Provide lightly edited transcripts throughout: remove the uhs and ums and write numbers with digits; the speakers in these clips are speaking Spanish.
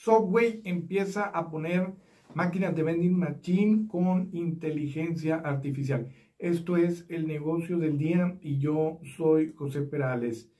Subway empieza a poner máquinas de vending machine con inteligencia artificial. Esto es el negocio del día y yo soy José Perales.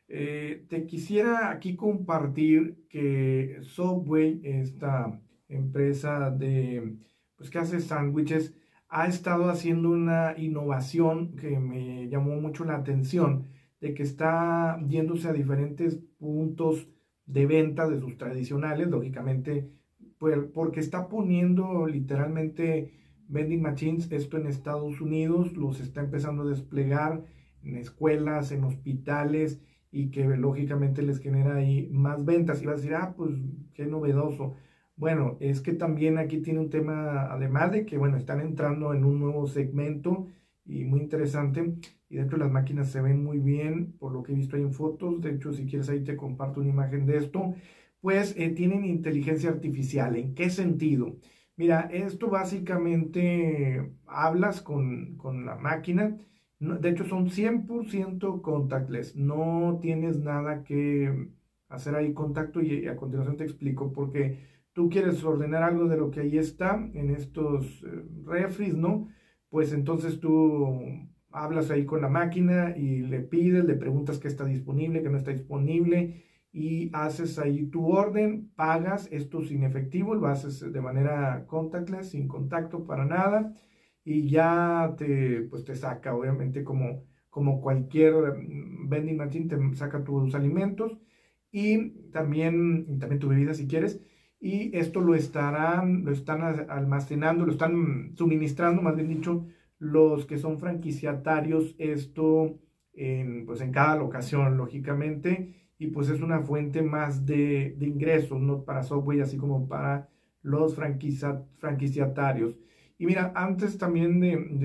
Te quisiera aquí compartir que Subway, esta empresa pues, que hace sándwiches, ha estado haciendo una innovación que me llamó mucho la atención, de que está yéndose a diferentes puntos de venta de sus tradicionales, lógicamente, pues, porque está poniendo literalmente vending machines, esto en Estados Unidos, los está empezando a desplegar en escuelas, en hospitales, y que lógicamente les genera ahí más ventas. Y vas a decir, pues qué novedoso. Bueno, es que también aquí tiene un tema, además de que, bueno, están entrando en un nuevo segmento y muy interesante, y dentro de las máquinas se ven muy bien, por lo que he visto ahí en fotos. De hecho, si quieres ahí te comparto una imagen de esto. Pues tienen inteligencia artificial. ¿En qué sentido? Mira, esto básicamente hablas con la máquina. De hecho, son 100% contactless. No tienes nada que hacer ahí contacto, y a continuación te explico por qué. Tú quieres ordenar algo de lo que ahí está en estos refris, ¿no? Pues entonces tú hablas ahí con la máquina y le pides, le preguntas qué está disponible, qué no está disponible, y haces ahí tu orden, pagas esto sin efectivo, lo haces de manera contactless, sin contacto para nada, y ya pues te saca, obviamente, como cualquier vending machine, te saca tus alimentos y también tu bebida si quieres. Y esto lo están almacenando, lo están suministrando, más bien dicho, los que son franquiciatarios, esto pues en cada locación, lógicamente, y pues es una fuente más de ingresos, ¿no? Para Subway, así como para los franquiciatarios. Y mira, antes también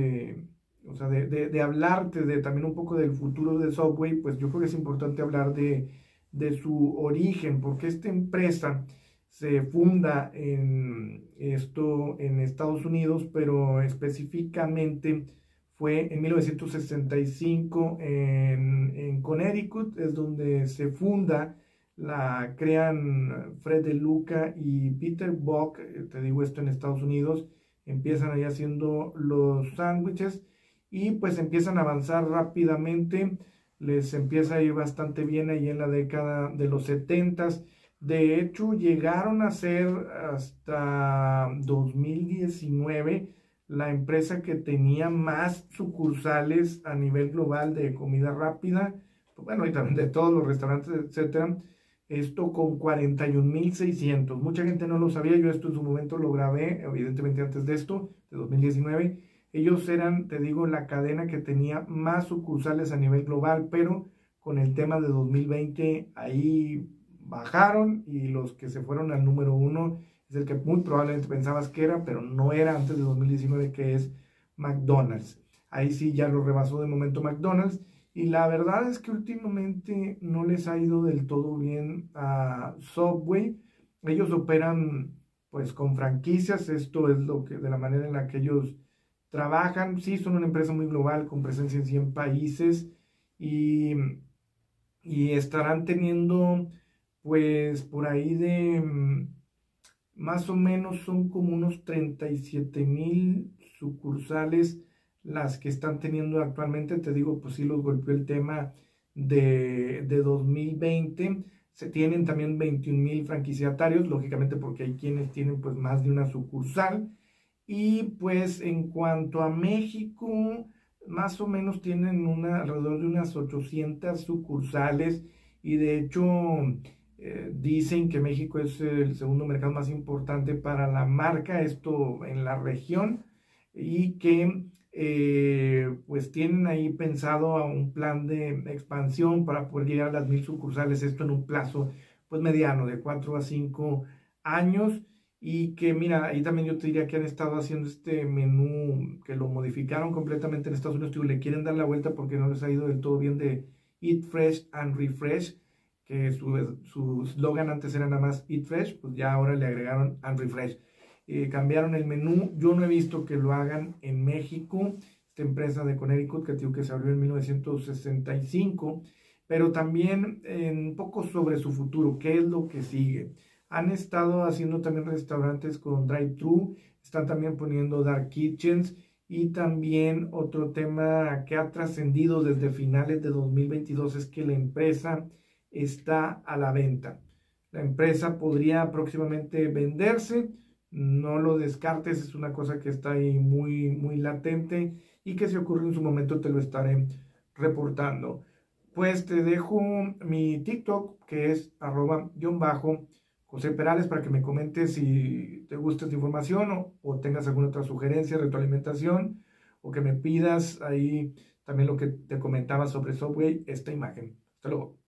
de hablarte también un poco del futuro de Subway, pues yo creo que es importante hablar de su origen, porque esta empresa se funda en Estados Unidos, pero específicamente fue en 1965 en Connecticut, es donde se funda. La crean Fred De Luca y Peter Buck, te digo esto en Estados Unidos. Empiezan ahí haciendo los sándwiches y pues empiezan a avanzar rápidamente. Les empieza a ir bastante bien ahí en la década de los 70s. De hecho, llegaron a ser hasta 2019 la empresa que tenía más sucursales a nivel global de comida rápida, bueno, y también de todos los restaurantes, etcétera. Esto con 41.600. Mucha gente no lo sabía, yo esto en su momento lo grabé, evidentemente antes de esto, de 2019. Ellos eran, te digo, la cadena que tenía más sucursales a nivel global, pero con el tema de 2020 ahí bajaron, y los que se fueron al número uno es el que muy probablemente pensabas que era, pero no era antes de 2019, que es McDonald's. Ahí sí ya lo rebasó de momento McDonald's. Y la verdad es que últimamente no les ha ido del todo bien a Subway. Ellos operan pues con franquicias, esto es lo que, de la manera en la que ellos trabajan. Sí, son una empresa muy global con presencia en 100 países, y, y estarán teniendo pues por ahí más o menos son como unos 37,000 sucursales las que están teniendo actualmente. Te digo, pues sí los golpeó el tema de 2020. Se tienen también 21,000 franquiciatarios, lógicamente porque hay quienes tienen pues más de una sucursal. Y pues en cuanto a México, más o menos tienen alrededor de unas 800 sucursales, y de hecho dicen que México es el segundo mercado más importante para la marca, esto en la región, y que pues tienen ahí pensado a un plan de expansión para poder llegar a las 1,000 sucursales, esto en un plazo pues mediano de 4 a 5 años. Y que mira, ahí también yo te diría que han estado haciendo este menú, que lo modificaron completamente en Estados Unidos, le quieren dar la vuelta porque no les ha ido del todo bien, de Eat Fresh and Refresh, que su slogan antes era nada más Eat Fresh, pues ya ahora le agregaron and Refresh. Cambiaron el menú. Yo no he visto que lo hagan en México, esta empresa de Connecticut, que digo que se abrió en 1965, pero también un poco sobre su futuro, qué es lo que sigue. Han estado haciendo también restaurantes con drive-thru, están también poniendo dark kitchens y también otro tema que ha trascendido desde finales de 2022 es que la empresa está a la venta. La empresa podría próximamente venderse, no lo descartes, es una cosa que está ahí muy latente y que si ocurre en su momento te lo estaré reportando. Pues te dejo mi TikTok que es @José Perales para que me comentes si te gusta esta información o tengas alguna otra sugerencia, retroalimentación o que me pidas ahí también lo que te comentaba sobre Subway, esta imagen. Hasta luego.